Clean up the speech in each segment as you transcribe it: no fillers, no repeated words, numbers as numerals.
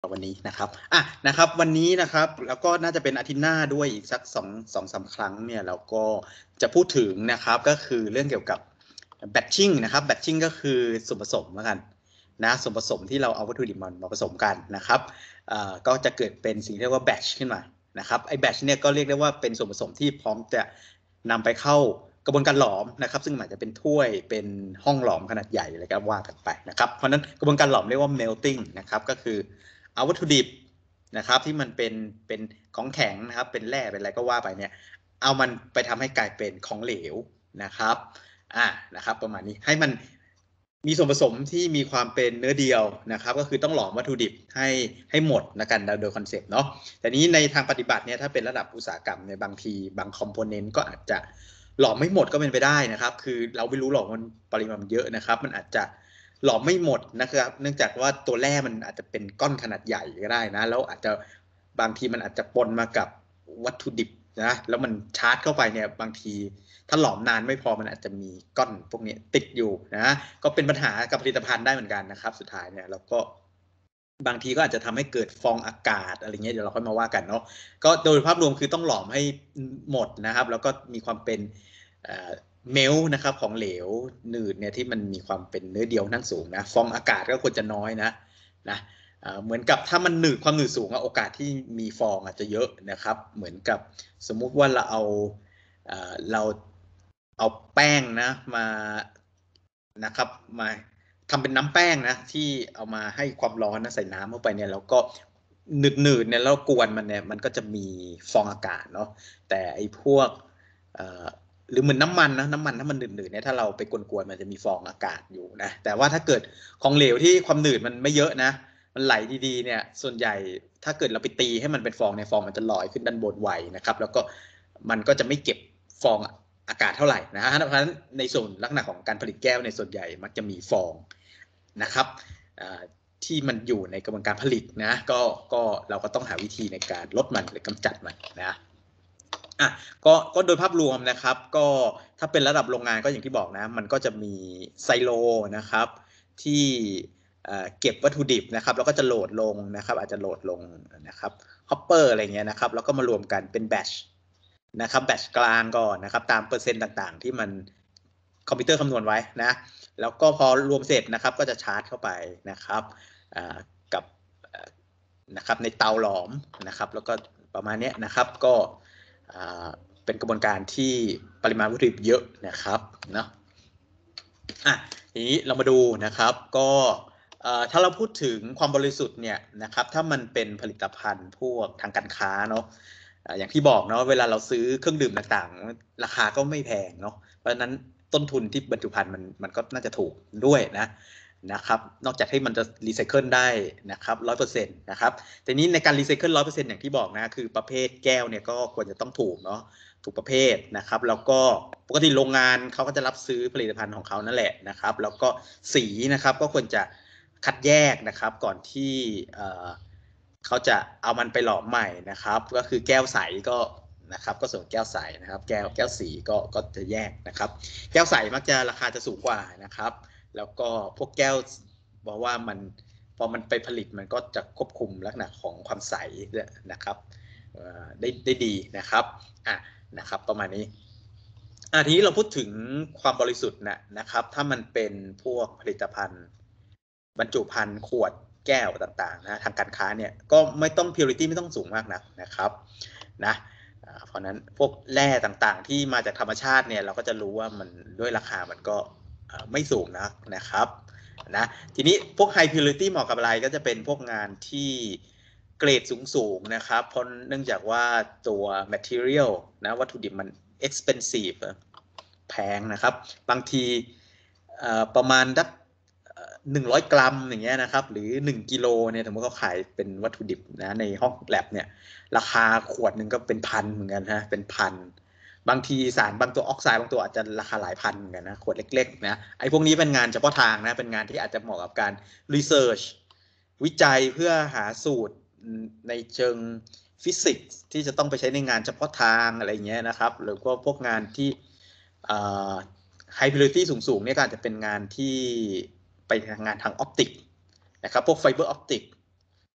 วันนี้นะครับนะครับวันนี้นะครับแล้วก็น่าจะเป็นอาทิตย์หน้าด้วยอีกสักสามครั้งเนี่ยเราก็จะพูดถึงนะครับก็คือเรื่องเกี่ยวกับแบทชิ่งนะครับแบทชิ่งก็คือส่วนผสมแล้วกันนะส่วนผสมที่เราเอาวัตถุดิบมาผสมกันนะครับก็จะเกิดเป็นสิ่งที่เรียกว่าแบทช์ขึ้นมานะครับไอ้แบทช์เนี่ยก็เรียกได้ว่าเป็นส่วนผสมที่พร้อมจะนำไปเข้ากระบวนการหลอมนะครับซึ่งอาจจะเป็นถ้วยเป็นห้องหลอมขนาดใหญ่อะไรก็ว่ากันไปนะครับเพราะนั้นกระบวนการหลอมเรียกว่า melting นะครับก็คือเอาวัตถุดิบนะครับที่มันเป็นของแข็งนะครับเป็นแร่เป็นอะไรก็ว่าไปเนี่ยเอามันไปทำให้กลายเป็นของเหลวนะครับนะครับประมาณนี้ให้มันมีส่วนผสมที่มีความเป็นเนื้อเดียวนะครับก็คือต้องหลอมวัตถุดิบให้หมดนะกันโดยคอนเซปต์เนาะแต่นี้ในทางปฏิบัติเนี่ยถ้าเป็นระดับอุตสาหกรรมเนี่ยบางทีบางคอมโพเนนต์ก็อาจจะหลอมไม่หมดก็เป็นไปได้นะครับคือเราไม่รู้หรอกมันปริมาณเยอะนะครับมันอาจจะหลอมไม่หมดนะครับเนื่องจากว่าตัวแร่มันอาจจะเป็นก้อนขนาดใหญ่ก็ได้นะแล้วอาจจะบางทีมันอาจจะปนมากับวัตถุดิบนะแล้วมันชาร์จเข้าไปเนี่ยบางทีถ้าหลอมนานไม่พอมันอาจจะมีก้อนพวกนี้ติดอยู่นะก็เป็นปัญหากับผลิตภัณฑ์ได้เหมือนกันนะครับสุดท้ายเนี่ยแล้วก็บางทีก็อาจจะทำให้เกิดฟองอากาศอะไรเงี้ยเดี๋ยวเราค่อยมาว่ากันเนาะก็โดยภาพรวมคือต้องหลอมให้หมดนะครับแล้วก็มีความเป็นเมลนะครับของเหลวหนืดเนี่ยที่มันมีความเป็นเนื้อเดียวนั่งสูงนะฟองอากาศก็ควรจะน้อยนะเหมือนกับถ้ามันความหนืดสูงโอกาสที่มีฟองอาจจะเยอะนะครับเหมือนกับสมมุติว่าเราเอาแป้งนะมานะครับมาทำเป็นน้ำแป้งนะที่เอามาให้ความร้อนนะใส่น้ำเข้าไปเนี่ยแล้วก็หนืดเนี่ยแล้วกวนมันเนี่ยมันก็จะมีฟองอากาศเนาะแต่ไอ้พวกหรือเหมือนน้ำมันนะน้ำมันถ้ามันหนืดเนี่ยถ้าเราไปกวนๆมันจะมีฟองอากาศอยู่นะแต่ว่าถ้าเกิดของเหลวที่ความหนืดมันไม่เยอะนะมันไหลดีๆเนี่ยส่วนใหญ่ถ้าเกิดเราไปตีให้มันเป็นฟองในฟองมันจะลอยขึ้นด้านบนไวนะครับแล้วก็มันก็จะไม่เก็บฟองอากาศเท่าไหร่นะฮะเพราะฉะนั้นในส่วนลักษณะของการผลิตแก้วในส่วนใหญ่มักจะมีฟองนะครับที่มันอยู่ในกระบวนการผลิตนะก็เราก็ต้องหาวิธีในการลดมันหรือกำจัดมันนะก็โดยภาพรวมนะครับก็ถ้าเป็นระดับโรงงานก็อย่างที่บอกนะมันก็จะมีไซโลนะครับที่เก็บวัตถุดิบนะครับแล้วก็จะโหลดลงนะครับอาจจะโหลดลงนะครับฮอปเปอร์อะไรเงี้ยนะครับแล้วก็มารวมกันเป็นแบตช์นะครับแบตช์กลางก่อนนะครับตามเปอร์เซ็นต์ต่างๆที่มันคอมพิวเตอร์คำนวณไว้นะแล้วก็พอรวมเสร็จนะครับก็จะชาร์จเข้าไปนะครับกับนะครับในเตาหลอมนะครับแล้วก็ประมาณนี้นะครับก็เป็นกระบวนการที่ปริมาณวัตถุดิบเยอะนะครับเนาะทีนี้เรามาดูนะครับก็ถ้าเราพูดถึงความบริสุทธิ์เนี่ยนะครับถ้ามันเป็นผลิตภัณฑ์พวกทางการค้าเนาะอย่างที่บอกเนาะเวลาเราซื้อเครื่องดื่มต่างๆราคาก็ไม่แพงเนาะเพราะฉะนั้นต้นทุนที่บรรจุภัณฑ์มันก็น่าจะถูกด้วยนะครับนอกจากที่มันจะรีไซเคิลได้นะครับ100%นะครับแต่นี้ในการรีไซเคิล100%อย่างที่บอกนะคือประเภทแก้วเนี่ยก็ควรจะต้องถูกเนาะถูกประเภทนะครับแล้วก็ปกติโรงงานเขาก็จะรับซื้อผลิตภัณฑ์ของเขานั่นแหละนะครับแล้วก็สีนะครับก็ควรจะคัดแยกนะครับก่อนที่เขาจะเอามันไปหลอมใหม่นะครับก็คือแก้วใสก็นะครับก็ส่วนแก้วใสนะครับแก้วสีก็จะแยกนะครับแก้วใสมักจะราคาจะสูงกว่านะครับแล้วก็พวกแก้วบอกว่ามันพอมันไปผลิตมันก็จะควบคุมลักษณะของความใสนะครับได้ดีนะครับนะครับประมาณนี้ทีนี้เราพูดถึงความบริสุทธิ์นะครับถ้ามันเป็นพวกผลิตภัณฑ์บรรจุภัณฑ์ขวดแก้วต่างๆนะทางการค้าเนี่ยก็ไม่ต้อง purity ไม่ต้องสูงมากนะครับนะเพราะนั้นพวกแร่ต่างๆที่มาจากธรรมชาติเนี่ยเราก็จะรู้ว่ามันด้วยราคามันก็ไม่สูงนะครับนะทีนี้พวก high purity เหมาะกับอะไรก็จะเป็นพวกงานที่เกรดสูงๆนะครับเพราะเนื่องจากว่าตัว material นะวัตถุดิบมัน expensive แพงนะครับบางทีประมาณสัก100 กรัมอย่างเงี้ยนะครับหรือ1 กิโลเนี่ยสมมติเขาขายเป็นวัตถุดิบนะในห้องแลบเนี่ยราคาขวดหนึ่งก็เป็นพันเหมือนกันเป็นพันบางทีสารบางตัวออกไซด์บางตัวอาจจะราคาหลายพันเหมือนกันนะขวดเล็กๆนะไอ้พวกนี้เป็นงานเฉพาะทางนะเป็นงานที่อาจจะเหมาะกับการรีเสิร์ชวิจัยเพื่อหาสูตรในเชิงฟิสิกส์ที่จะต้องไปใช้ในงานเฉพาะทางอะไรเงี้ยนะครับหรือว่าพวกงานที่ไฮพิลิตี้สูงๆเนี่ยก็อาจจะเป็นงานที่ไปทางงานทางออปติกนะครับพวกไฟเบอร์ออปติก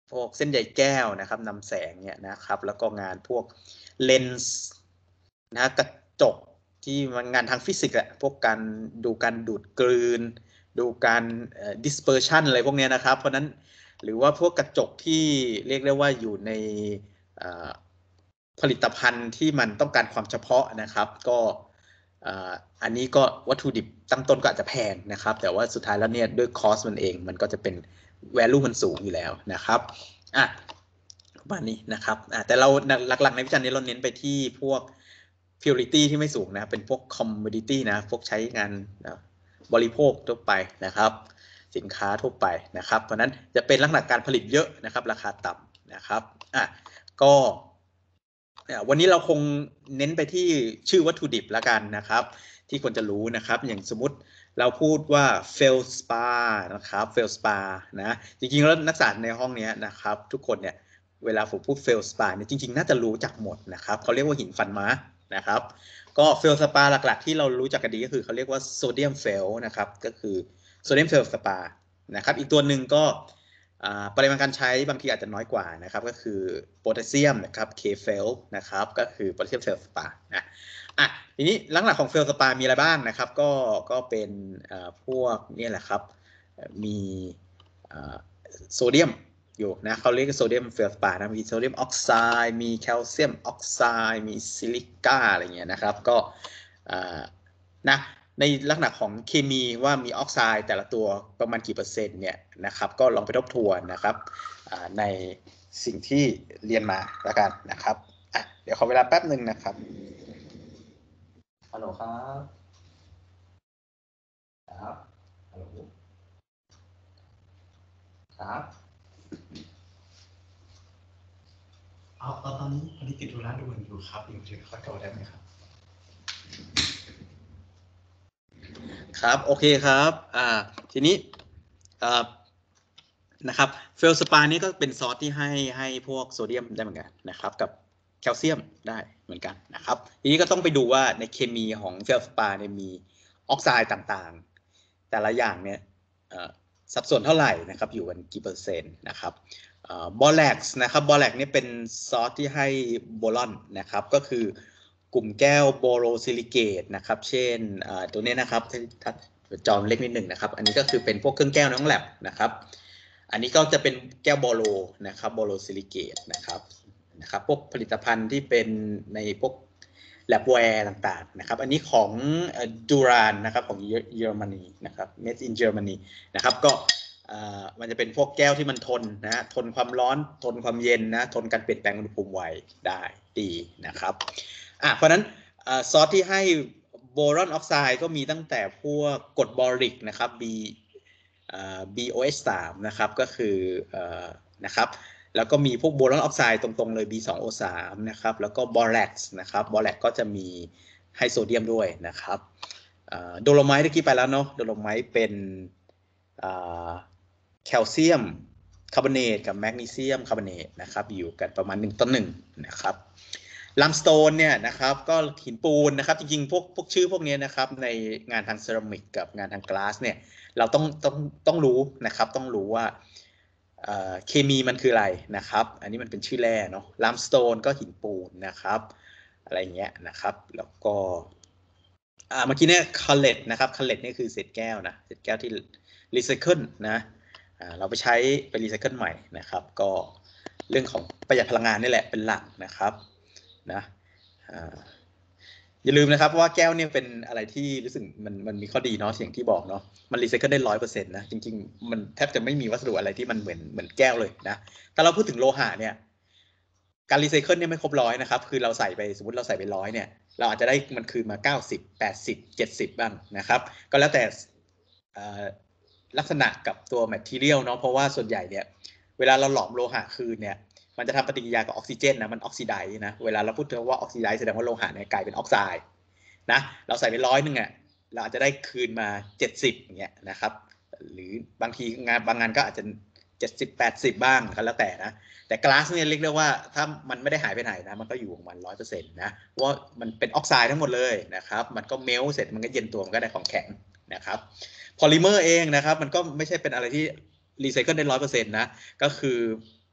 พวกเส้นใยแก้วนะครับนำแสงเนี่ยนะครับแล้วก็งานพวกเลนส์นะกระจกที่มันงานทางฟิสิกส์อะพวกการดูการดูดกลืนดูการdispersion อะไรพวกนี้นะครับเพราะนั้นหรือว่าพวกกระจกที่เรียกได้ว่าอยู่ในผลิตภัณฑ์ที่มันต้องการความเฉพาะนะครับก็อันนี้ก็วัตถุดิบตั้งต้นก็อาจจะแพงนะครับแต่ว่าสุดท้ายแล้วเนี่ยด้วยคอสมันเองมันก็จะเป็น value มันสูงอยู่แล้วนะครับประมาณนี้นะครับแต่เราหลักๆในวิชานี้เราเน้นไปที่พวก purity ที่ไม่สูงนะเป็นพวก commodity นะพวกใช้งานบริโภคทั่วไปนะครับสินค้าทั่วไปนะครับเพราะนั้นจะเป็นลักษณะการผลิตเยอะนะครับราคาต่ำนะครับก็วันนี้เราคงเน้นไปที่ชื่อวัตถุดิบแล้วกันนะครับที่ควรจะรู้นะครับอย่างสมมติเราพูดว่า feldspar นะครับ feldspar นะจริงๆแล้วนักศึกษาในห้องนี้นะครับทุกคนเนี่ยเวลาผมพูด feldspar เนี่ยจริงๆน่าจะรู้จักหมดนะครับเขาเรียกว่าหินฟันม้านะครับก็ feldspar หลักๆที่เรารู้จักกันดีก็คือเขาเรียกว่าโซเดียมเฟลนะครับก็คือโซเดียมเฟลสปานะครับอีกตัวหนึ่งก็ปริมาณการใช้บางทีอาจจะน้อยกว่านะครับก็คือโพแทสเซียมนะครับเคเฟลนะครับก็คือโพแทสเซียมเฟลสปานะทีนี้ลักษณะของเฟลสปามีอะไรบ้างนะครับก็เป็นพวกนี่แหละครับมีโซเดียมอยู่นะเขาเรียกโซเดียมเฟลสปานะมีโซเดียมออกไซด์มีแคลเซียมออกไซด์มีซิลิก้าอะไรเงี้ยนะครับก็นะในลักษณะของเคมีว่ามีออกไซด์แต่ละตัวประมาณกี่เปอร์เซ็นต์เนี่ยนะครับก็ลองไปทบทวนนะครับในสิ่งที่เรียนมาแล้วกันนะครับเดี๋ยวขอเวลาแป๊บหนึ่งนะครับฮัลโหลครับครับฮัลโหลครับตอนนี้ติดธุระด่วนอยู่ครับอยู่ที่ขอโทษได้ไหมครับครับโอเคครับทีนี้นะครับเฟลสปานี่ก็เป็นซอสที่ให้พวกโซเดียมได้เหมือนกันนะครับกับแคลเซียมได้เหมือนกันนะครับทีนี้ก็ต้องไปดูว่าในเคมีของเฟลสปาเนี่ยมีออกไซด์ต่างๆแต่ละอย่างเนี่ยสัดส่วนเท่าไหร่นะครับอยู่กันกี่เปอร์เซ็นต์นะครับบอแล็กซ์นะครับบอแล็กนี่เป็นซอสที่ให้โบลอนนะครับก็คือกลุ่มแก้วโบโรซิลิเกตนะครับเช่นตัวนี้นะครับถ้าจอเล็กนิดหนึ่งนะครับอันนี้ก็คือเป็นพวกเครื่องแก้วในห้องแลบนะครับอันนี้ก็จะเป็นแก้วโบโลนะครับโบโลซิลิเกตนะครับพวกผลิตภัณฑ์ที่เป็นในพวกแลบแวร์ต่างๆนะครับอันนี้ของดูรานนะครับของเยอรมนีนะครับ made in Germany นะครับก็มันจะเป็นพวกแก้วที่มันทนนะทนความร้อนทนความเย็นนะทนการเปลี่ยนแปลงอุณหภูมิไวได้ดีนะครับเพราะนั้นซอสที่ให้โบรอนออกไซด์ก็มีตั้งแต่พวกกรดบอริกนะครับ BOH3 นะครับก็คือนะครับแล้วก็มีพวกโบรอนออกไซด์ตรงๆเลย B2O3 นะครับแล้วก็บอแร็กซ์นะครับบอแร็กก็จะมีไฮโซเดียมด้วยนะครับโดโลไมต์เมื่อกี้ไปแล้วเนาะโดโลไมต์เป็นแคลเซียมคาร์บอเนตกับแมกนีเซียมคาร์บอเนตนะครับอยู่กันประมาณ1:1นะครับลัมสโตนเนี่ยนะครับก็หินปูนนะครับจริงๆพวกชื่อพวกนี้นะครับในงานทางเซรามิกกับงานทางกลาสเนี่ยเราต้องรู้นะครับต้องรู้ว่าเคมีมันคืออะไรนะครับอันนี้มันเป็นชื่อแร่เนาะลัมสโตนก็หินปูนนะครับอะไรเงี้ยนะครับแล้วก็เมื่อกี้เนี่ยคัลเลตนะครับคัลเลตนี่คือเศษแก้วนะเศษแก้วที่รีไซเคิลนะเราไปใช้ไปรีไซเคิลใหม่นะครับก็เรื่องของประหยัดพลังงานนี่แหละเป็นหลักนะครับนะอย่าลืมนะครับว่าแก้วเนี่ยเป็นอะไรที่รู้สึกมันมีข้อดีเนาะอย่างที่บอกเนาะมันรีไซเคิลได้100%นะจริงๆมันแทบจะไม่มีวัสดุอะไรที่มันเหมือนแก้วเลยนะถ้าเราพูดถึงโลหะเนี่ยการรีไซเคิลเนี่ยไม่ครบ100นะครับคือเราใส่ไปสมมติเราใส่ไป100เนี่ยเราอาจจะได้มันคืนมา90 80 70บ้างนะครับก็แล้วแต่ลักษณะกับตัว material เนาะเพราะว่าส่วนใหญ่เนี่ยเวลาเราหลอมโลหะคืนเนี่ยมันจะทำปฏิกิริยากับออกซิเจนนะมันออกซิไดซ์นะเวลาเราพูดถึงว่าออกซิไดซ์แสดงว่าโลหะเนี่ยกลายเป็นออกไซด์นะเราใส่ไป100อ่ะเราอาจจะได้คืนมา70อย่างเงี้ยนะครับหรือบางทีบางงานก็อาจจะ70 80บ้างก็แล้วแต่นะแต่ก๊าซเนี่ยเรียกได้ว่าถ้ามันไม่ได้หายไปไหนนะมันก็อยู่ของมัน100%นะว่ามันเป็นออกไซด์ทั้งหมดเลยนะครับมันก็เมลเสร็จมันก็เย็นตัวมันก็ได้ของแข็งนะครับพอลิเมอร์เองนะครับมันก็ไม่ใช่เป็นอะไรที่รีไซเคิลได้100%นะก็คือ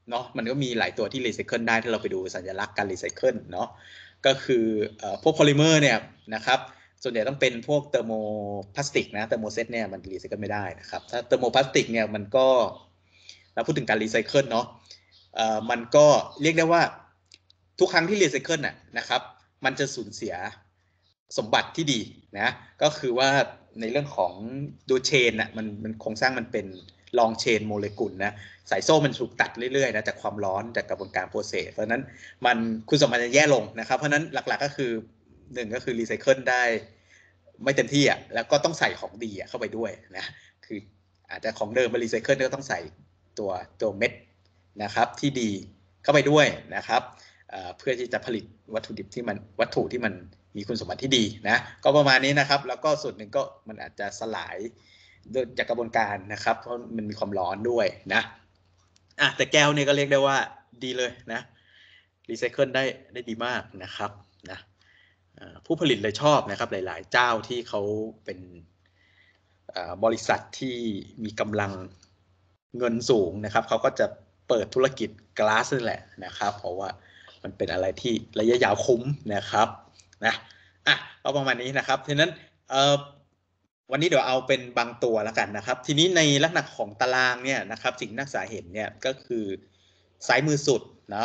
เนาะมันก็มีหลายตัวที่รีไซเคิลได้ถ้าเราไปดูสัญลักษณ์การรีไซเคิลเนาะก็คือพวกโพลิเมอร์เนี่ยนะครับส่วนใหญ่ต้องเป็นพวกเทอร์โมพลาสติกนะเทอร์โมเซตเนี่ยมันรีไซเคิลไม่ได้นะครับถ้าเทอร์โมพลาสติกเนี่ยมันก็เราพูดถึงการรีไซเคิลเนาะมันก็เรียกได้ว่าทุกครั้งที่รีไซเคิลนะครับมันจะสูญเสียสมบัติที่ดีนะก็คือว่าในเรื่องของดูเชนมันโครงสร้างมันเป็นลองเชนโมเลกุลนะสายโซ่มันถูกตัดเรื่อยๆนะจากความร้อนจากกระบวนการโปรเซสเพราะนั้นมันคุณสมบัติจะแย่ลงนะครับเพราะนั้นหลักๆก็คือหนึ่งก็คือรีไซเคิลได้ไม่เต็มที่แล้วก็ต้องใส่ของดีเข้าไปด้วยนะคืออาจจะของเดิมมารีไซเคิลก็ต้องใส่ตัวเม็ดนะครับที่ดีเข้าไปด้วยนะครับเพื่อที่จะผลิตวัตถุที่มันมีคุณสมบัติที่ดีนะก็ประมาณนี้นะครับแล้วก็ส่วนหนึ่งก็มันอาจจะสลายจากกระบวนการนะครับเพราะมันมีความร้อนด้วยนะแต่แก้วเนี่ยก็เรียกได้ว่าดีเลยนะรีไซเคิลได้ดีมากนะครับนะผู้ผลิตเลยชอบนะครับหลายๆเจ้าที่เขาเป็นบริษัทที่มีกำลังเงินสูงนะครับเขาก็จะเปิดธุรกิจก๊าซนี่แหละนะครับเพราะว่ามันเป็นอะไรที่ระยะยาวคุ้มนะครับนะก็ประมาณนี้นะครับฉะนั้นวันนี้เดี๋ยวเอาเป็นบางตัวแล้วกันนะครับทีนี้ในลักษณะของตารางเนี่ยนะครับสิ่งนักศึกษาเห็นเนี่ยก็คือซ้ายมือสุดนะ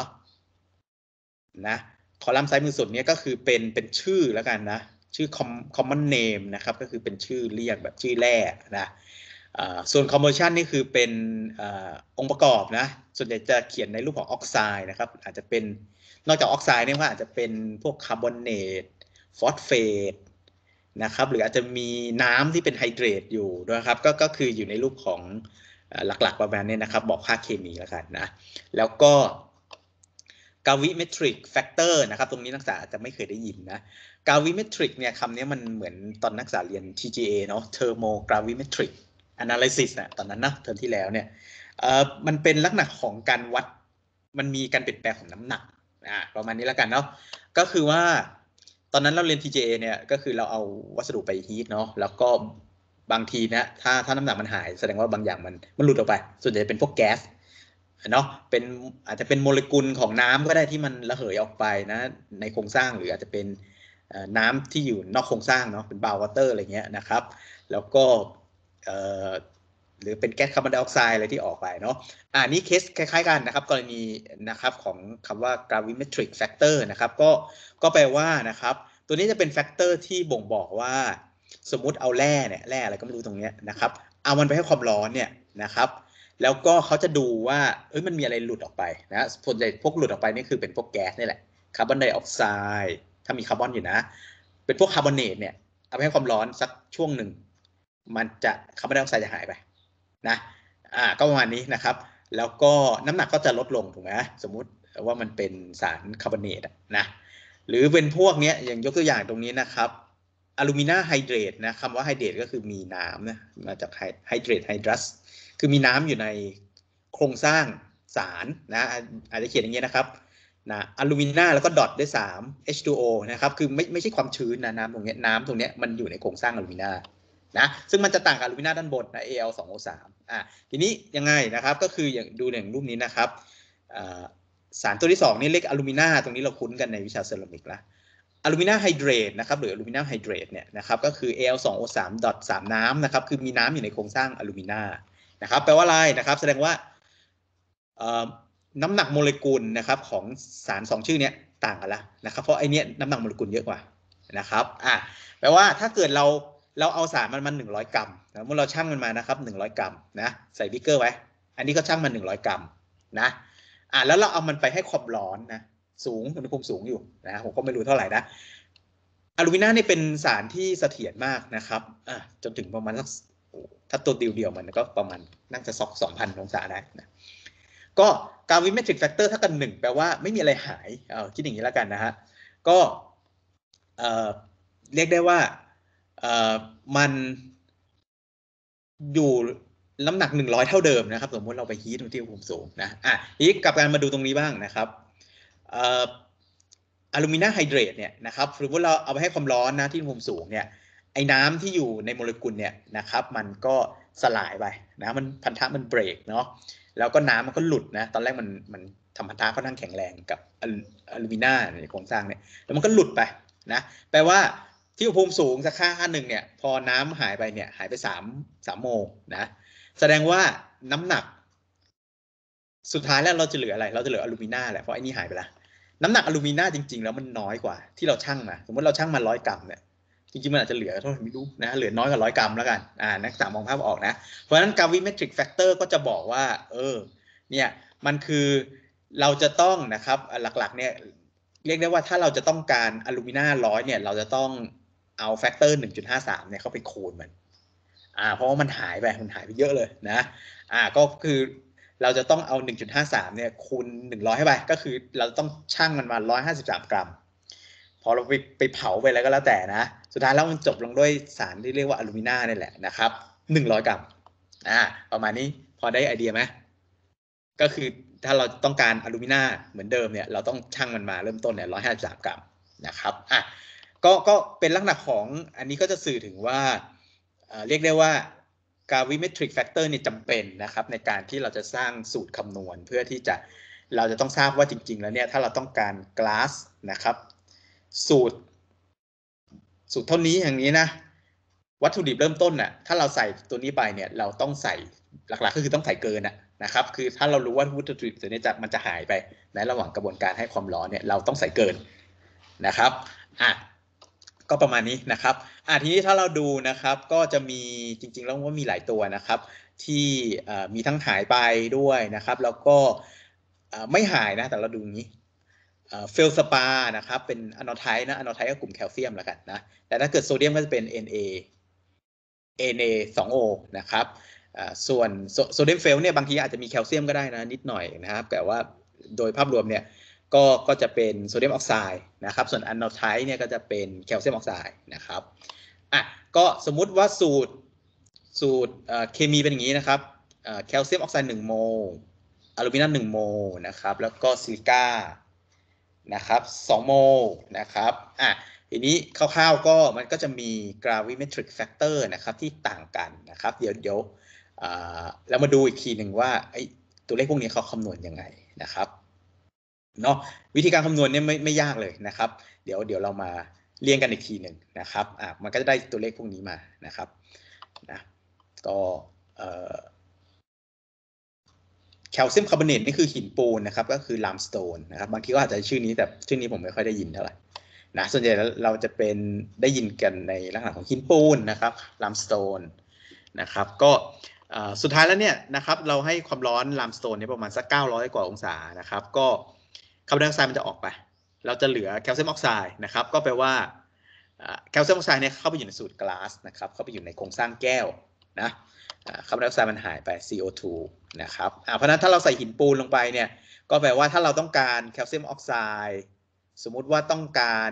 คอลัมน์ซ้ายมือสุดเนี่ยก็คือเป็นชื่อแล้วกันนะชื่อ common name นะครับก็คือเป็นชื่อเรียกแบบชื่อแร่นะส่วน conversion นี่คือเป็นองค์ประกอบนะส่วนใหญ่จะเขียนในรูปของออกไซด์นะครับอาจจะเป็นนอกจากออกไซด์เนี่ยก็อาจจะเป็นพวกคาร์บอเนตฟอสเฟตนะครับหรืออาจจะมีน้ำที่เป็นไฮเดรตอยู่นะครับก็คืออยู่ในรูปของหลักๆประมาณนี้นะครับบอกค่าเคมีแล้วกันนะแล้วก็gravimetric factor นะครับตรงนี้นักศึกษาอาจจะไม่เคยได้ยินนะ gravimetric เนี่ยคำนี้มันเหมือนตอนนักศึกษาเรียน TGA เนาะ thermogravimetric analysis นะตอนนั้นนะเทอมที่แล้วเนี่ยมันเป็นลักษณะของการวัดมันมีการเปลี่ยนแปลงของน้ำหนักประมาณนี้แล้วกันเนาะก็คือว่าตอนนั้นเราเรียน TGA เนี่ยก็คือเราเอาวัสดุไปฮีทเนาะแล้วก็บางทีนะถ้าน้ำหนักมันหายแสดงว่าบางอย่างมันหลุดออกไปส่วนใหญ่เป็นพวกแก๊สเนาะอาจจะเป็นโมเลกุลของน้ำก็ได้ที่มันระเหยออกไปนะในโครงสร้างหรืออาจจะเป็นน้ำที่อยู่นอกโครงสร้างเนาะเป็นบาววอเตอร์อะไรเงี้ยนะครับแล้วก็หรือเป็นแก๊สคาร์บอนไดออกไซด์อะไรที่ออกไปเนาะนี่เคสคล้ายๆกันนะครับกรณีนะครับของคำว่า gravimetric factor นะครับก็แปลว่านะครับตัวนี้จะเป็นแฟกเตอร์ที่บ่งบอกว่าสมมุติเอาแร่อะไรก็ไม่รู้ตรงนี้นะครับเอามันไปให้ความร้อนเนี่ยนะครับแล้วก็เขาจะดูว่ามันมีอะไรหลุดออกไปนะส่วนใหญ่พวกหลุดออกไปนี่คือเป็นพวกแก๊สนี่แหละคาร์บอนไดออกไซด์ถ้ามีคาร์บอนอยู่นะเป็นพวกคาร์บอเนตเนี่ยเอาไปให้ความร้อนสักช่วงหนึ่งมันจะคาร์บอนไดออกไซด์จะหายไปนะก็ประมาณนี้นะครับแล้วก็น้ำหนักก็จะลดลงถูกไหมสมมุติว่ามันเป็นสารคาร์บอเนตนะหรือเป็นพวกนี้อย่างยกตัวอย่างตรงนี้นะครับอลูมินาไฮเดรตนะคำว่าไฮเดรตก็คือมีน้ำนะมาจากไฮเดรตไฮดรัสคือมีน้ำอยู่ในโครงสร้างสารนะอาจจะเขียนอย่างนี้นะครับนะอลูมินาแล้วก็ดอทด้วย3 H2O นะครับคือไม่ใช่ความชื้นนะน้ำตรงนี้มันอยู่ในโครงสร้างอลูมินานะซึ่งมันจะต่างกับอลูมินาด้านบนนะ Al2O3 ทีนี้ยังไงนะครับก็คืออย่างดูอย่างรูปนี้นะครับสารตัวที่2นี่เรียกอลูมินาตรงนี้เราคุ้นกันในวิชาเซรามิกแล้วอลูมินาไฮเดรตนะครับหรืออลูมินาไฮเดรตเนี่ยนะครับก็คือ Al2O3 ดอท3น้ำนะครับคือมีน้ำอยู่ในโครงสร้างอลูมินานะครับแปลว่าอะไรนะครับแสดงว่าน้ำหนักโมเลกุลนะครับของสาร2ชื่อนี้ต่างกันแล้วนะครับเพราะไอเนี้ยน้ำหนักโมเลกุลเยอะกว่านะครับแปลว่าถ้าเกิดเราเอาสารมัน100 กรัมเมื่อเราชั่งมันมานะครับ100 กรัมนะใส่บิ๊กเกอร์ไว้อันนี้ก็ชั่งมัน100 กรัมนะแล้วเราเอามันไปให้ความร้อนนะสูงอุณหภูมิสูงอยู่นะผมก็ไม่รู้เท่าไหร่นะอลูมินานี่เป็นสารที่เสถียรมากนะครับจนถึงประมาณสักถ้าตัวเดียวมันก็ประมาณน่าจะสัก 2,000 องศาได้นะก็ gravimetric factor ถ้ากัน1แปลว่าไม่มีอะไรหายคิดอย่างนี้แล้วกันนะฮะก็เรียกได้ว่ามันอยู่น้ำหนัก100เท่าเดิมนะครับสมมติเราไปฮีทที่อุณหภูมิสูงนะทีนี้กลับกันมาดูตรงนี้บ้างนะครับอลูมินาไฮเดรตเนี่ยนะครับสมมติเราเอาไปให้ความร้อนนะที่อุณหภูมิสูงเนี่ยไอ้น้ำที่อยู่ในโมเลกุลเนี่ยนะครับมันก็สลายไปนะมันพันธะมันเบรกเนาะแล้วก็น้ำมันก็หลุดนะตอนแรกมันธรรมชาติค่อนข้างแข็งแรงกับอลูมิน่าในโครงสร้างเนี่ยแล้วมันก็หลุดไปนะแปลว่าที่อุณหภูมิสูงสักค่าหนึ่งเนี่ยพอน้ำหายไปเนี่ยหายไป3โมลนะแสดงว่าน้ำหนักสุดท้ายแล้วเราจะเหลืออะไรเราจะเหลืออลูมิน่าแหละเพราะไอ้นี่หายไปแล้วน้ำหนักอลูมิน่าจริงๆแล้วมันน้อยกว่าที่เราชั่งมาสมมติเราชั่งมา100 กรัมเนี่ยจริงๆมันอาจจะเหลือเท่าไหร่ไม่รู้นะเหลือน้อยกว่า100 กรัมแล้วกันนักศึกษามองภาพออกนะเพราะฉะนั้น gravimetric factor ก็จะบอกว่าเนี่ยมันคือเราจะต้องนะครับหลักๆเนี่ยเรียกได้ว่าถ้าเราจะต้องการอลูมิน่า100เนี่ยเราจะต้องเอาแฟกเตอร์ 1.53 เนี่ยเข้าไปคูณมันเพราะว่ามันหายไปเยอะเลยนะก็คือเราจะต้องเอา 1.53 เนี่ยคูณ100ให้ไปก็คือเราต้องชั่งมันมา153 กรัมพอเราไปเผาไปอะไรก็แล้วแต่นะสุดท้ายแล้วมันจบลงด้วยสารที่เรียกว่าอลูมิน่านี่แหละนะครับ100 กรัมประมาณนี้พอได้ไอเดียไหมก็คือถ้าเราต้องการอลูมิน่าเหมือนเดิมเนี่ยเราต้องชั่งมันมาเริ่มต้นเนี่ย153 กรัมนะครับก็เป็นลักษณะของอันนี้ก็จะสื่อถึงว่าเรียกได้ว่า gravimetric factor เนี่ยจำเป็นนะครับในการที่เราจะสร้างสูตรคำนวณเพื่อที่จะเราจะต้องทราบว่าจริงๆแล้วเนี่ยถ้าเราต้องการก๊าซนะครับสูตรเท่านี้อย่างนี้นะวัตถุดิบเริ่มต้นน่ะถ้าเราใส่ตัวนี้ไปเนี่ยเราต้องใส่หลักๆก็คือต้องใส่เกินนะครับคือถ้าเรารู้ว่าวัตถุดิบตัวนี้มันจะหายไปในระหว่างกระบวนการให้ความร้อนเนี่ยเราต้องใส่เกินนะครับก็ประมาณนี้นะครับทีนี้ถ้าเราดูนะครับก็จะมีจริงๆแล้วว่ามีหลายตัวนะครับที่มีทั้งหายไปด้วยนะครับแล้วก็ไม่หายนะแต่เราดูนี้เฟลสปานะครับเป็นอะโนไทป์นะอะโนไทป์ก็กลุ่มแคลเซียมแล้วกันนะแต่ถ้าเกิดโซเดียมก็จะเป็น Na2O นะครับส่วนโซเดียมเฟลเนี่ยบางทีอาจจะมีแคลเซียมก็ได้นะนิดหน่อยนะครับแต่ว่าโดยภาพรวมเนี่ยก็จะเป็นโซเดียมออกไซด์นะครับส่วนอะโนไทป์เนี่ยก็จะเป็นแคลเซียมออกไซด์นะครับก็สมมุติว่าสูตรเคมีเป็นอย่างนี้นะครับแคลเซียมออกไซด์1 โมลอลูมิเนียม1 โมลนะครับแล้วก็ซิลิก้านะครับ2 โมลนะครับทีนี้คร่าวๆก็มันก็จะมี gravimetric factor นะครับที่ต่างกันนะครับเดี๋ยวเรามาดูอีกทีหนึ่งว่าตัวเลขพวกนี้เขาคำนวณยังไงนะครับเนาะวิธีการคำนวณเนี่ยไม่ยากเลยนะครับเดี๋ยวเรามาเรียงกันอีกทีหนึ่งนะครับมันก็จะได้ตัวเลขพวกนี้มานะครับนะก็แคลเซียมคาร์บอเนตนี่คือหินปูนนะครับก็คือไลม์สโตนนะครับบางทีก็อาจจะชื่อนี้แต่ชื่อนี้ผมไม่ค่อยได้ยินเท่าไหร่นะส่วนใหญ่เราจะเป็นได้ยินกันในลักษณะของหินปูนนะครับไลม์สโตนนะครับก็สุดท้ายแล้วเนี่ยนะครับเราให้ความร้อนไลม์สโตนเนี่ยประมาณสัก900 กว่าองศานะครับก็คาร์บอนไดออกไซด์มันจะออกไปเราจะเหลือแคลเซียมออกไซด์นะครับก็แปลว่าแคลเซียมออกไซด์เนี่ยเข้าไปอยู่ในสูตรก๊าซนะครับเข้าไปอยู่ในโครงสร้างแก้วนะคาร์บอนไดออกไซด์มันหายไป CO2 นะครับเพราะฉะนั้นถ้าเราใส่หินปูนลงไปเนี่ยก็แปลว่าถ้าเราต้องการแคลเซียมออกไซด์สมมุติว่าต้องการ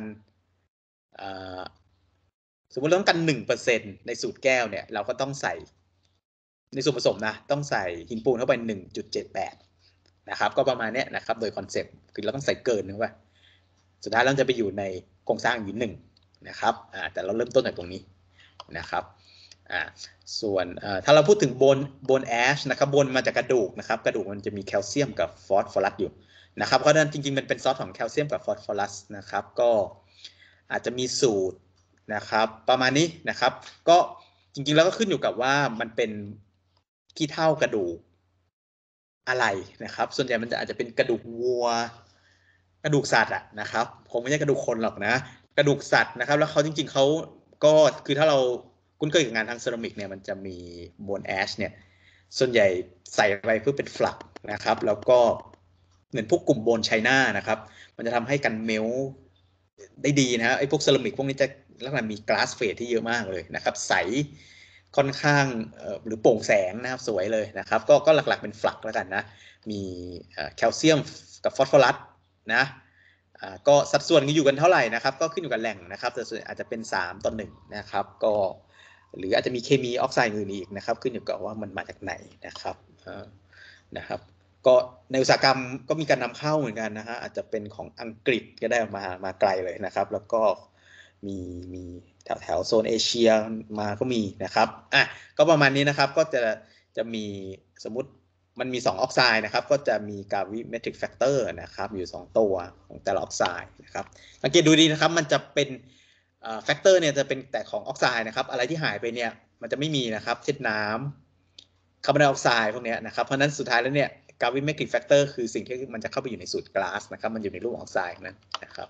1% ในสูตรแก้วเนี่ยเราก็ต้องใส่ในส่วนผสมนะต้องใส่หินปูนเข้าไป 1.78 นะครับก็ประมาณนี้นะครับโดยคอนเซ็ปต์คือเราต้องใส่เกินนึกว่าสุดท้ายเราจะไปอยู่ในโครงสร้างอยู่1นะครับแต่เราเริ่มต้นจากตรงนี้นะครับส่วนถ้าเราพูดถึงโบนแอชนะครับโบนมาจากกระดูกนะครับกระดูกมันจะมีแคลเซียมกับฟอสฟอรัสอยู่นะครับเพราะฉะนั้นจริงๆมันเป็นซอสของแคลเซียมกับฟอสฟอรัสนะครับก็อาจจะมีสูตรนะครับประมาณนี้นะครับก็จริงๆแล้วก็ขึ้นอยู่กับว่ามันเป็นขี้เถ้ากระดูกอะไรนะครับส่วนใหญ่มันอาจจะเป็นกระดูกวัวกระดูกสัตว์นะครับคงไม่ใช่กระดูกคนหรอกนะกระดูกสัตว์นะครับแล้วเขาจริงๆเขาก็คือถ้าเราคุ้นเคยกับงานทางเซรามิกเนี่ยมันจะมีโบนแอชเนี่ยส่วนใหญ่ใส่ไปเพื่อเป็นฟลักนะครับแล้วก็เหมือนพวกกลุ่มโบนไชน่านะครับมันจะทำให้กันเมลได้ดีนะฮะไอ้พวกเซรามิกพวกนี้จะลักษณะมีกลาสเฟสที่เยอะมากเลยนะครับใสค่อนข้างหรือโปร่งแสงนะครับสวยเลยนะครับก็หลักๆเป็นฟลักแล้วกันนะมีแคลเซียมกับฟอสฟอรัสนะก็สัดส่วนอยู่กันเท่าไหร่นะครับก็ขึ้นอยู่กับแหล่งนะครับแต่ส่วนอาจจะเป็น3:1นะครับก็หรืออาจจะมีเคมีออกไซด์อื่นอีกนะครับขึ้นอยู่กับว่ามันมาจากไหนนะครับก็ในอุตสาหกรรมก็มีการนำเข้าเหมือนกันนะฮะอาจจะเป็นของอังกฤษก็ได้มาไกลเลยนะครับแล้วก็มีแถวโซนเอเชียมาก็มีนะครับก็ประมาณนี้นะครับก็จะมีสมมุติมันมี2ออกไซด์นะครับก็จะมีกราวิเมตริกแฟกเตอร์นะครับอยู่2ตัวของแต่ละออกไซด์นะครับสังเกตดูดีนะครับมันจะเป็นแฟกเตอร์เนี่ยจะเป็นแต่ของออกไซด์นะครับอะไรที่หายไปเนี่ยมันจะไม่มีนะครับเช่นน้ำคาร์บอนไดออกไซด์พวกนี้นะครับเพราะนั้นสุดท้ายแล้วเนี่ยกราวิเมตริกแฟกเตอร์คือสิ่งที่มันจะเข้าไปอยู่ในสูตรก๊าซนะครับมันอยู่ในรูปออกไซด์นั้นนะครับ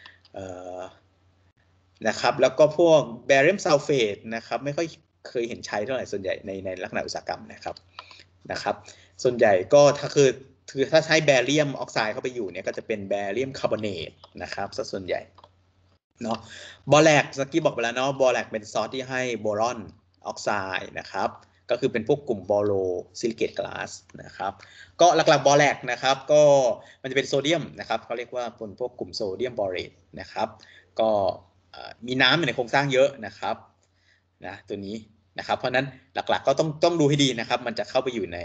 นะครับแล้วก็พวกแบเรียมซัลเฟตนะครับไม่ค่อยเคยเห็นใช้เท่าไหร่ส่วนใหญ่ในลักษณะอุตสาหกรรมนะครับส่วนใหญ่ก็ถ้าถ้าใช้แบเรียมออกไซด์เข้าไปอยู่เนี่ยก็จะเป็นแบเรียมคาร์บอเนตนะครับซะส่วนใหญ่เนาะบอแลกเมื่อกี้บอกไปแล้วเนาะบอแลกเป็นซอสที่ให้โบรอนออกไซด์นะครับก็คือเป็นพวกกลุ่มบอโลซิลิเกตกลาสนะครับก็หลักๆบอแลกนะครับก็มันจะเป็นโซเดียมนะครับเขาเรียกว่าเป็นพวกกลุ่มโซเดียมบอเรตนะครับก็มีน้ำอยู่ในโครงสร้างเยอะนะครับนะตัวนี้นะครับเพราะนั้นหลักๆก็ต้องดูให้ดีนะครับมันจะเข้าไปอยู่ใน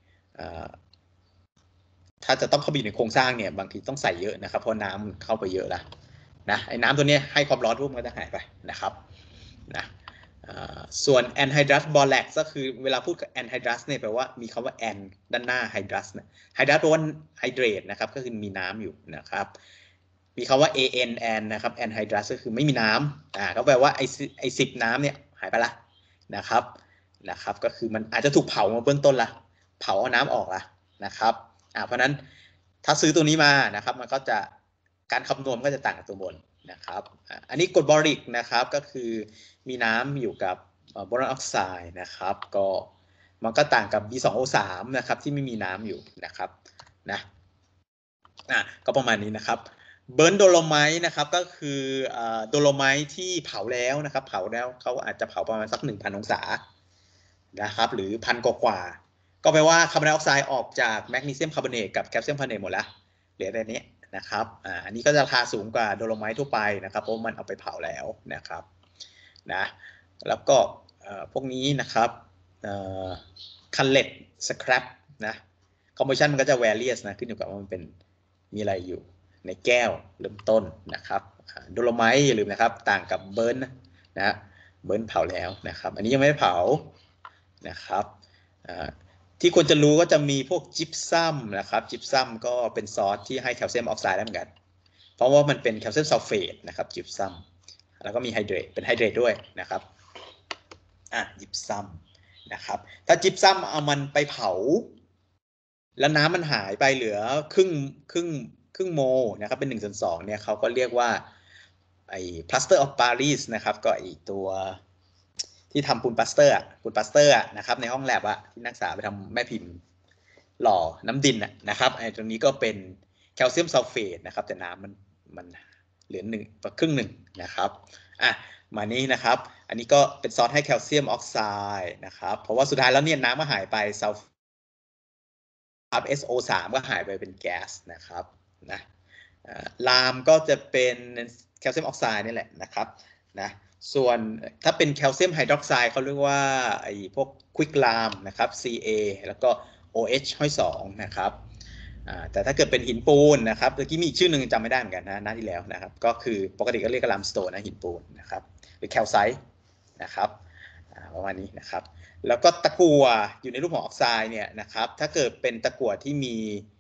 ถ้าจะต้องเข้าไปอยู่ในโครงสร้างเนี่ยบางทีต้องใส่เยอะนะครับเพราะน้ำเข้าไปเยอะแล้วนะไอ้น้ำตัวนี้ให้ความร้อนปุ๊บมันก็จะหายไปนะครับนะส่วนแอนไฮดรัสบอแลกก็คือเวลาพูดกับแอนไฮดรัสเนี่ยแปลว่ามีคำว่าแอนด้านหน้าไฮดรัสนะไฮดรัสแปลว่าไฮเดรตนะครับก็คือมีน้ำอยู่นะครับมีคำว่า an แอนนะครับแอนไฮดรัสก็คือไม่มีน้ำก็แปลว่าไอ้10น้ำเนี่ยหายไปละนะครับก็คือมันอาจจะถูกเผามาเบื้องต้นละเผาเอาน้ำออกละนะครับเพราะนั้นถ้าซื้อตัวนี้มานะครับมันก็จะการคำนวณก็จะต่างกับตัวบนนะครับอันนี้กรดบอริกนะครับก็คือมีน้ำอยู่กับบอรอนออกไซด์นะครับก็มันก็ต่างกับ B2O3 นะครับที่ไม่มีน้ำอยู่นะครับนะก็ประมาณนี้นะครับเบิร์นโดโลไมต์นะครับก็คือโดโลไมต์ที่เผาแล้วนะครับเผาแล้วเขาอาจจะเผาประมาณสัก 1,000 องศานะครับหรือ1,000 กว่าก็แปลว่าคาร์บอนไดออกไซด์ออกจากแมกนีเซียมคาร์บอเนตกับแคลเซียมคาร์บอเนตหมดแล้วเหลือแต่นี้นะครับอันนี้ก็จะราคาสูงกว่าโดโลไมต์ทั่วไปนะครับเพราะมันเอาไปเผาแล้วนะครับนะแล้วก็พวกนี้นะครับคันเลตสครับนะคอมโพซิชันมันก็จะ various นะขึ้นอยู่กับว่ามันเป็นมีอะไรอยู่ในแก้วเริ่มต้นนะครับโดโลไมต์อย่าลืมนะครับต่างกับเบิร์นนะเบิร์นเผาแล้วนะครับอันนี้ยังไม่ได้เผานะครับที่ควรจะรู้ก็จะมีพวกจิปซัมนะครับจิปซัมก็เป็นซอสที่ให้แคลเซียมออกไซด์ได้เหมือนกันเพราะว่ามันเป็นแคลเซียมซัลเฟตนะครับจิปซัมแล้วก็มีไฮเดรตเป็นไฮเดรตด้วยนะครับจิปซัมนะครับถ้าจิปซัมเอามันไปเผาแล้วน้ำมันหายไปเหลือครึ่งโมนะครับเป็น1/2เนี่ยเขาก็เรียกว่าไอ้ plaster of Paris นะครับก็ไอ้ตัวที่ทำปูนปาสเตอร์นะครับในห้องแลบที่นักศึกษาไปทำแม่พิมพ์หล่อน้ำดินนะครับไอ้ตรงนี้ก็เป็นแคลเซียมซัลเฟตนะครับแต่น้ำมันเหลือครึ่งหนึ่งนะครับมานี้นะครับอันนี้ก็เป็นซอสให้แคลเซียมออกไซด์นะครับเพราะว่าสุดท้ายแล้วเนี่ยน้ำก็หายไปซัลเฟต SO3 ก็หายไปเป็นแก๊สนะครับนะลามก็จะเป็นแคลเซียมออกไซด์นี่แหละนะครับนะส่วนถ้าเป็นแคลเซียมไฮดรอกไซด์เขาเรียกว่าไอ้พวกควิกลามนะครับ Ca แล้วก็ OH ห้อย2นะครับแต่ถ้าเกิดเป็นหินปูนนะครับเมื่อกี้มีอีกชื่อหนึ่งจำไม่ได้เหมือนกันนะหน้าที่แล้วนะครับก็คือปกติก็เรียกลามสโตนนะหินปูนนะครับหรือแคลไซต์นะครับประมาณนี้นะครับแล้วก็ตะกั่วอยู่ในรูปของออกไซด์เนี่ยนะครับถ้าเกิดเป็นตะกั่วที่มี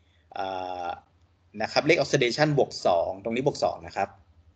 นะครับเลขออกซิเดชัน-2ตรงนี้-2นะครับ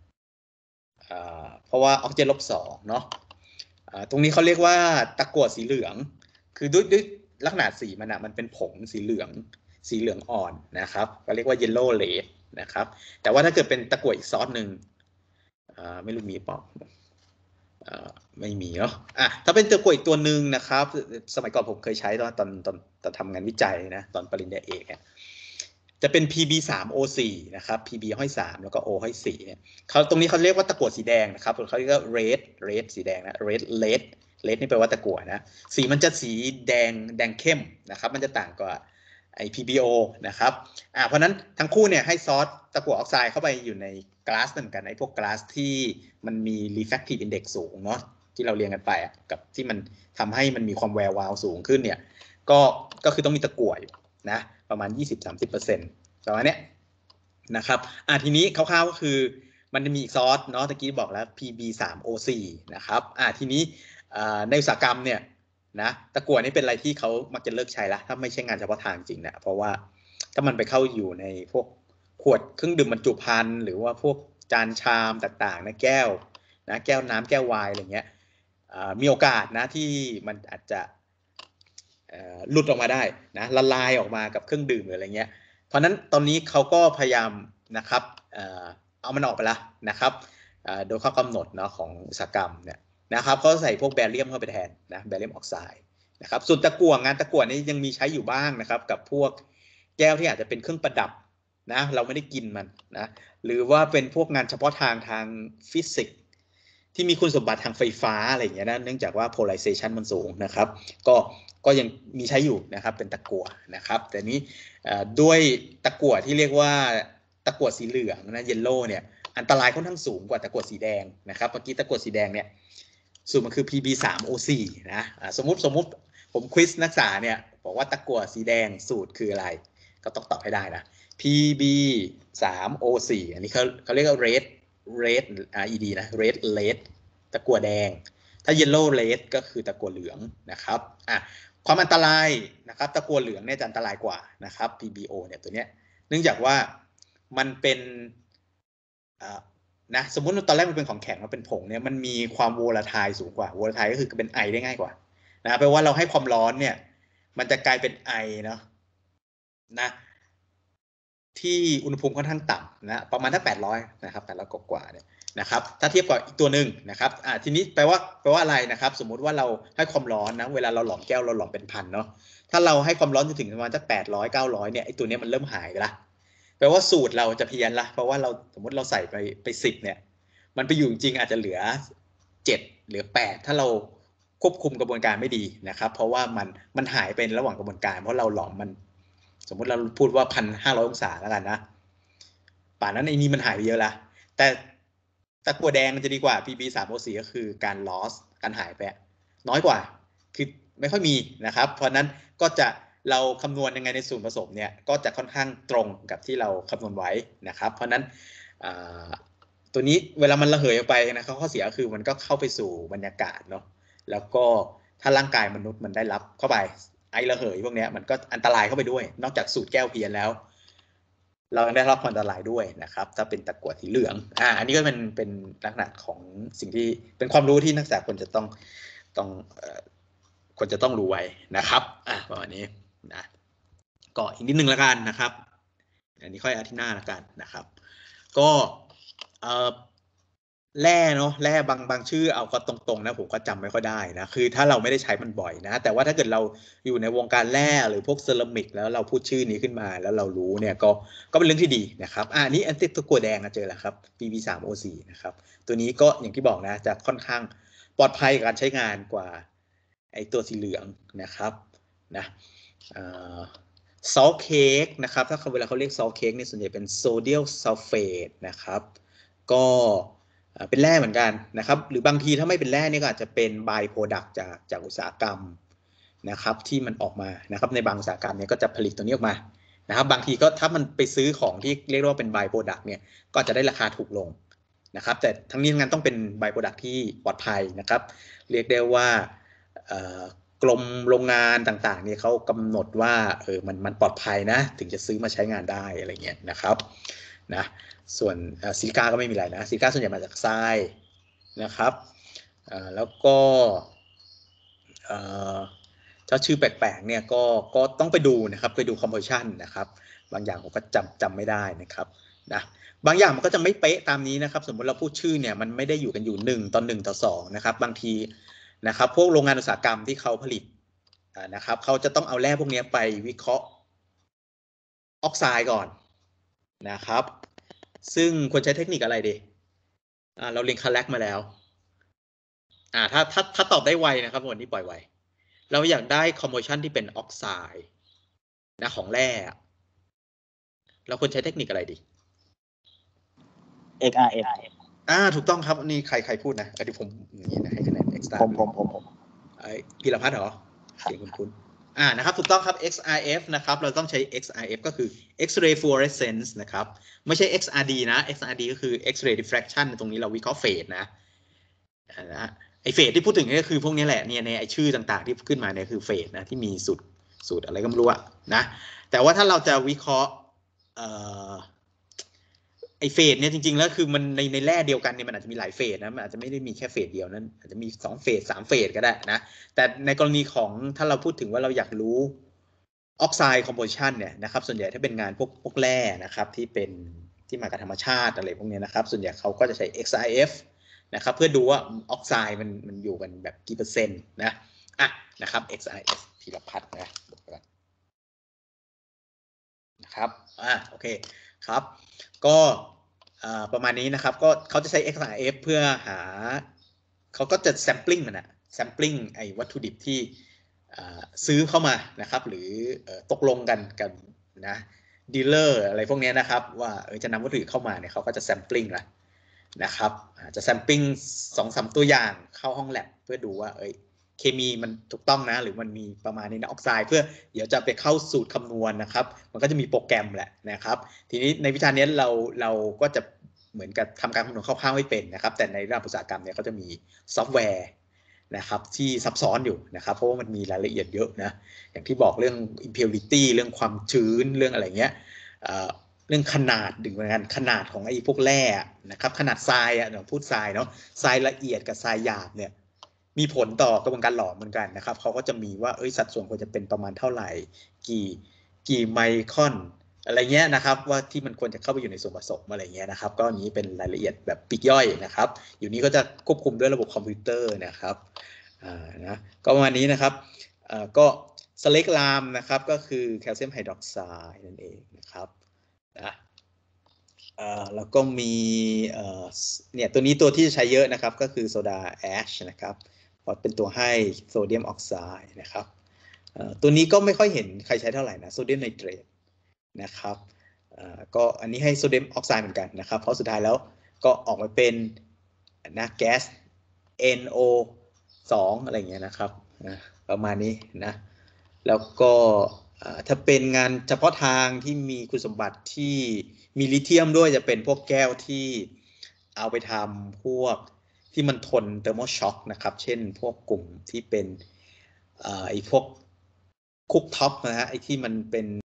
เพราะว่าออกซิเจน-2เนาะตรงนี้เขาเรียกว่าตะกั่วสีเหลืองคือด้วยลักษณะสีมันเป็นผงสีเหลืองอ่อนนะครับก็เรียกว่า yellow lead นะครับแต่ว่าถ้าเกิดเป็นตะกั่วอีกซอสหนึ่งไม่รู้มีเปล่าไม่มีเนาะถ้าเป็นตะกั่วอีกตัวหนึ่งนะครับสมัยก่อนผมเคยใช้ตอนทำงานวิจัยนะตอนปริญญาเอกจะเป็น PB3O4 นะครับ PB ห้อย3แล้วก็ O ห้อย4เนี่ยเขาตรงนี้เขาเรียกว่าตะกั่วสีแดงนะครับเขาเรียกว่า red สีแดงนะ redนี่แปลว่าตะกั่วนะสีมันจะสีแดงเข้มนะครับมันจะต่างกว่าไอ้ PBO นะครับเพราะนั้นทั้งคู่เนี่ยให้ซอสตะกั่วออกไซด์เข้าไปอยู่ในก๊าซเหมือนกันไอ้พวกก๊าซที่มันมี refractive index สูงเนาะที่เราเรียนกันไปกับที่มันทำให้มันมีความแวววาวสูงขึ้นเนี่ยก็คือต้องมีตะกั่วอยู่นะประมาณ 20-30% ประมาณนี้นะครับทีนี้คร่าวๆก็คือมันจะมีอีกซอสเนาะตะกี้บอกแล้ว PB3O4 นะครับทีนี้ในอุตสาหกรรมเนี่ยนะตะกั่วนี่เป็นอะไรที่เขามักจะเลิกใช้ละถ้าไม่ใช่งานเฉพาะทางจริงนะเพราะว่าถ้ามันไปเข้าอยู่ในพวกขวดเครื่องดื่มบรรจุภัณฑ์หรือว่าพวกจานชามต่างๆนะแก้วนะแก้วน้ำแก้วไวน์อะไรเงี้ยมีโอกาสนะที่มันอาจจะหลุดออกมาได้นะละลายออกมากับเครื่องดื่มหรืออะไรเงี้ยเพราะนั้นตอนนี้เขาก็พยายามนะครับเอามันออกไปละนะครับโดยข้อกำหนดเนาะของอุตสาหกรรมเนี่ยนะครับเขาใส่พวกแบเรียมเข้าไปแทนนะแบเรียมออกไซด์นะครับส่วนตะกั่วงานตะกั่วนี่ยังมีใช้อยู่บ้างนะครับกับพวกแก้วที่อาจจะเป็นเครื่องประดับนะเราไม่ได้กินมันนะหรือว่าเป็นพวกงานเฉพาะทางฟิสิกส์ที่มีคุณสมบัติทางไฟฟ้าอะไรอย่างเงี้ยนะเนื่องจากว่า polarization มันสูงนะครับก็ยังมีใช้อยู่นะครับเป็นตะกั่วนะครับแต่นี้ด้วยตะกั่วที่เรียกว่าตะกั่วสีเหลืองนะเยลโล่เนี่ยอันตรายค่อนข้างสูงกว่าตะกั่วสีแดงนะครับเมื่อกี้ตะกั่วสีแดงเนี่ยสูตรมันคือ PB3O4 นะสมมุติผมควิสนักศึกษาเนี่ยบอกว่าตะกั่วสีแดงสูตรคืออะไรก็ต้องตอบให้ได้นะ PB3O4 อันนี้เขาเรียกว่า red red นะ red ตะกั่วแดงถ้า yellow red ก็คือตะกั่วเหลืองนะครับความอันตรายนะครับตะกั่วเหลืองเนี่ยจะอันตรายกว่านะครับ PBO เนี่ยตัวเนี้ยเนื่องจากว่ามันเป็นนะสมมุติตอนแรกมันเป็นของแข็งมันเป็นผงเนี่ยมันมีความโวลาไทล์สูงกว่าโวลาไทล์ก็คือเป็นไอได้ง่ายกว่านะแปลว่าเราให้ความร้อนเนี่ยมันจะกลายเป็นไอเนาะนะที่อุณหภูมิค่อนข้างต่ำนะประมาณถ้า800นะครับ800กว่าเนี่ยนะครับถ้าเทียบกับอีกตัวหนึ่งนะครับทีนี้แปลว่าอะไรนะครับสมมุติว่าเราให้ความร้อนนะเวลาเราหลอมแก้วเราหลอมเป็นพันเนาะถ้าเราให้ความร้อนจนถึงประมาณสัก800 900เนี่ยไอตัวนี้มันเริ่มหายไปละแปลว่าสูตรเราจะเพี้ยนละเพราะว่าเราสมมติเราใส่ไป10เนี่ยมันไปอยู่จริงอาจจะเหลือ7เหลือ8ถ้าเราควบคุมกระบวนการไม่ดีนะครับเพราะว่ามันหายไประหว่างกระบวนการเพราะเราหลอมมันสมมติเราพูดว่า1,500 องศาแล้วกันนะป่านนั้นไอ้นี่มันหายไปเยอะละแต่ตะกั่วแดงมันจะดีกว่า PB3O4 ก็คือการ loss การหายไปน้อยกว่าคือไม่ค่อยมีนะครับเพราะนั้นก็จะเราคำนวณยังไงในส่วนผสมเนี่ยก็จะค่อนข้างตรงกับที่เราคำนวณไว้นะครับเพราะนั้นตัวนี้เวลามันระเหยออกไปนะครับข้อเสียคือมันก็เข้าไปสู่บรรยากาศเนาะแล้วก็ถ้าร่างกายมนุษย์มันได้รับเข้าไปไอระเหยพวกนี้มันก็อันตรายเข้าไปด้วยนอกจากสูตรแก้วเพี้ยนแล้วเราได้รับความอันตรายด้วยนะครับถ้าเป็นตะกั่วสีเหลืองอันนี้ก็เป็นลักษณะของสิ่งที่เป็นความรู้ที่นักศึกษาควรจะต้องรู้ไว้นะครับประมาณนี้นะก็อีกนิดนึงแล้วกันนะครับอันนี้ค่อยอาทิตย์หน้าแล้วกันนะครับก็แร่เนาะแร่บางชื่อเอาก็ตรงๆนะผมก็จำไม่ค่อยได้นะคือถ้าเราไม่ได้ใช้มันบ่อยนะแต่ว่าถ้าเกิดเราอยู่ในวงการแร่หรือพวกเซรามิกแล้วเราพูดชื่อนี้ขึ้นมาแล้วเรารู้เนี่ยก็เป็นเรื่องที่ดีนะครับอันนี้อันติดตะกั่วแดงเจอแล้วครับ PB3O4 นะครับตัวนี้ก็อย่างที่บอกนะจะค่อนข้างปลอดภัยกับการใช้งานกว่าไอตัวสีเหลืองนะครับนะซอลเค้กนะครับถ้าเวลาเขาเรียกซอลเค้กเนี่ยส่วนใหญ่เป็นโซเดียมซัลเฟตนะครับก็เป็นแร่เหมือนกันนะครับหรือบางทีถ้าไม่เป็นแร่นี่ก็อาจจะเป็นบายโปรดักต์จากอุตสาหกรรมนะครับที่มันออกมานะครับในบางอุตสาหกรรมเนี่ยก็จะผลิตตัวนี้ออกมานะครับบางทีก็ถ้ามันไปซื้อของที่เรียกว่าเป็นบายโปรดักต์เนี่ยก็จะได้ราคาถูกลงนะครับแต่ทั้งนี้ทั้งนั้นต้องเป็นบายโปรดักต์ที่ปลอดภัยนะครับเรียกได้ว่ากรมโรงงานต่างๆเนี่ยเขากำหนดว่ามันปลอดภัยนะถึงจะซื้อมาใช้งานได้อะไรเงี้ยนะครับนะส่วนซิลิก้าก็ไม่มีอะไรนะซิลิก้าส่วนใหญ่มาจากทรายนะครับแล้วก็ถ้าชื่อแปลกๆเนี่ยก็ต้องไปดูนะครับไปดูคอมโพสิชันนะครับบางอย่างผมก็จำไม่ได้นะครับนะบางอย่างมันก็จะไม่เป๊ะตามนี้นะครับสมมติเราพูดชื่อเนี่ยมันไม่ได้อยู่กันอยู่1:1:2นะครับบางทีนะครับพวกโรงงานอุตสาหกรรมที่เขาผลิตนะครับเขาจะต้องเอาแร่พวกนี้ไปวิเคราะห์ออกไซด์ก่อนนะครับซึ่งควรใช้เทคนิคอะไรดีเราเรียนคาแลกมาแล้วถ้าตอบได้ไวนะครับวันนี้ปล่อยไวเราอยากได้คอมโพสิชันที่เป็นออกไซด์นะของแร่เราควรใช้เทคนิคอะไรดี XRF ถูกต้องครับนี่ใครพูดนะเดี๋ยวผมนี่นะให้คะแนน extra ผมพีรพัฒน์เหรอเสียงคุณนะครับถูกต้องครับ XRF นะครับเราต้องใช้ XRF ก็คือ X-ray fluorescence นะครับไม่ใช่ XRD นะ XRD ก็คือ X-ray diffraction ตรงนี้เราวิเคราะห์เฟสนะไอเฟสที่พูดถึงก็คือพวกนี้แหละเนี่ยในไอชื่อต่างๆที่ขึ้นมาเนี่ยคือเฟสนะที่มีสูตรอะไรก็ไม่รู้อะนะแต่ว่าถ้าเราจะวิเคราะห์ไอเฟสเนี่ยจริงๆแล้วคือมันในแร่เดียวกันเนี่ยมันอาจจะมีหลายเฟสนะมันอาจจะไม่ได้มีแค่เฟสเดียวนั้นอาจจะมี2 เฟส 3 เฟสก็ได้นะแต่ในกรณีของถ้าเราพูดถึงว่าเราอยากรู้ออกไซด์คอมโพซิชันเนี่ยนะครับส่วนใหญ่ถ้าเป็นงานพวกแร่นะครับที่มากับธรรมชาติอะไรพวกนี้นะครับส่วนใหญ่เขาก็จะใช้ XIF นะครับเพื่อดูว่าออกไซด์มันอยู่กันแบบกี่เปอร์เซ็นต์นะครับนะครับ XIF ธีรพัฒน์นะครับโอเคครับก็ประมาณนี้นะครับก็เขาจะใช้ XRF เพื่อหาเขาก็จะ sampling มันsampling ไอ้วัตถุดิบที่ซื้อเข้ามานะครับหรือตกลงกันกับนะดีลเลอร์อะไรพวกนี้นะครับว่าจะนำวัตถุดิบเข้ามาเนี่ยเขาก็จะ sampling ละนะครับจะ sampling 2-3 ตัวอย่างเข้าห้องแลบเพื่อดูว่าเคมีมันถูกต้องนะหรือมันมีประมาณนี้นะออกไซด์เพื่อเดี๋ยวจะไปเข้าสูตรคำนวณนะครับมันก็จะมีโปรแกรมแหละนะครับทีนี้ในวิชานี้เราก็จะเหมือนกับทำการคำนวณคร่าวๆไม่เป็นนะครับแต่ในระดับอุตสาหกรรมเนี่ยเขาจะมีซอฟต์แวร์นะครับที่ซับซ้อนอยู่นะครับเพราะว่ามันมีรายละเอียดเยอะนะอย่างที่บอกเรื่อง impurity เรื่องความชื้นเรื่องอะไรเงี้ยเรื่องขนาดดึงเหมือนกันขนาดของไอ้พวกแร่นะครับขนาดทรายเราพูดทรายเนาะทรายละเอียดกับทรายหยาบเนี่ยมีผลต่อกระบวนการหลอมเหมือนกันนะครับเขาก็จะมีว่าสัดส่วนควรจะเป็นประมาณเท่าไหร่กี่ไมครอนอะไรเงี้ยนะครับว่าที่มันควรจะเข้าไปอยู่ในส่วนผสมอะไรเงี้ยนะครับก็นี้เป็นรายละเอียดแบบปลีกย่อยนะครับอยู่นี้ก็จะควบคุมด้วยระบบคอมพิวเตอร์นะครับนะก็ประมาณนี้นะครับก็สเลกลามนะครับก็คือแคลเซียมไฮดรอกไซด์นั่นเองนะครับนะแล้วก็มีเนี่ยตัวนี้ตัวที่จะใช้เยอะนะครับก็คือโซดาแอชนะครับเป็นตัวให้โซเดียมออกไซด์นะครับตัวนี้ก็ไม่ค่อยเห็นใครใช้เท่าไหร่นะโซเดียมไนเตรตนะครับก็อันนี้ให้โซเดียมออกไซด์เหมือนกันนะครับเพราะสุดท้ายแล้วก็ออกมาเป็นนะแก๊ส NO2 อะไรเงี้ยนะครับประมาณนี้นะแล้วก็ถ้าเป็นงานเฉพาะทางที่มีคุณสมบัติที่มีลิเธียมด้วยจะเป็นพวกแก้วที่เอาไปทำพวกที่มันทนเทอร์โมช็อคนะครับเช่นพวกกลุ่มที่เป็นไอ้พวกคุกท็อปนะฮะไอ้ที่มันเป็น